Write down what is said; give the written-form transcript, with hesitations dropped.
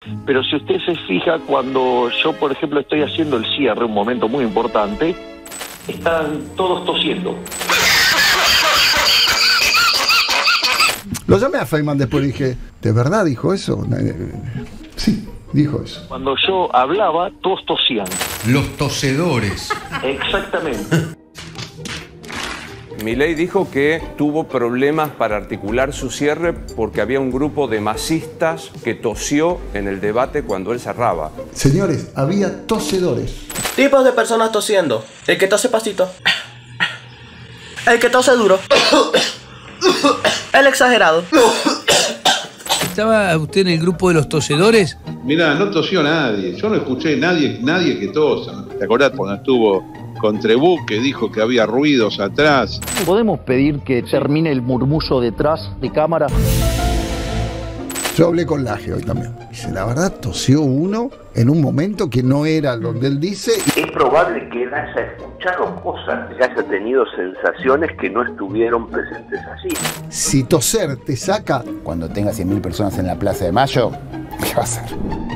Pero si usted se fija, cuando yo, por ejemplo, estoy haciendo el cierre, un momento muy importante, están todos tosiendo. Lo llamé a Feynman después y dije, ¿de verdad dijo eso? Sí, dijo eso. Cuando yo hablaba, todos tosían. Los tosedores. Exactamente. Milei dijo que tuvo problemas para articular su cierre porque había un grupo de masistas que tosió en el debate cuando él cerraba. Señores, había tosedores. Tipos de personas tosiendo. El que tose pasito. El que tose duro. El exagerado. ¿Estaba usted en el grupo de los tosedores? Mirá, no tosió nadie. Yo no escuché nadie que tosa. ¿Te acordás cuando estuvo con Trebuch, que dijo que había ruidos atrás? ¿Podemos pedir que termine el murmullo detrás de cámara? Yo hablé con Laje hoy también. Dice, la verdad, tosió uno en un momento que no era donde él dice. Es probable que él haya escuchado cosas, que haya tenido sensaciones que no estuvieron presentes allí. Si toser te saca... Cuando tenga 100.000 personas en la Plaza de Mayo, ¿qué va a hacer?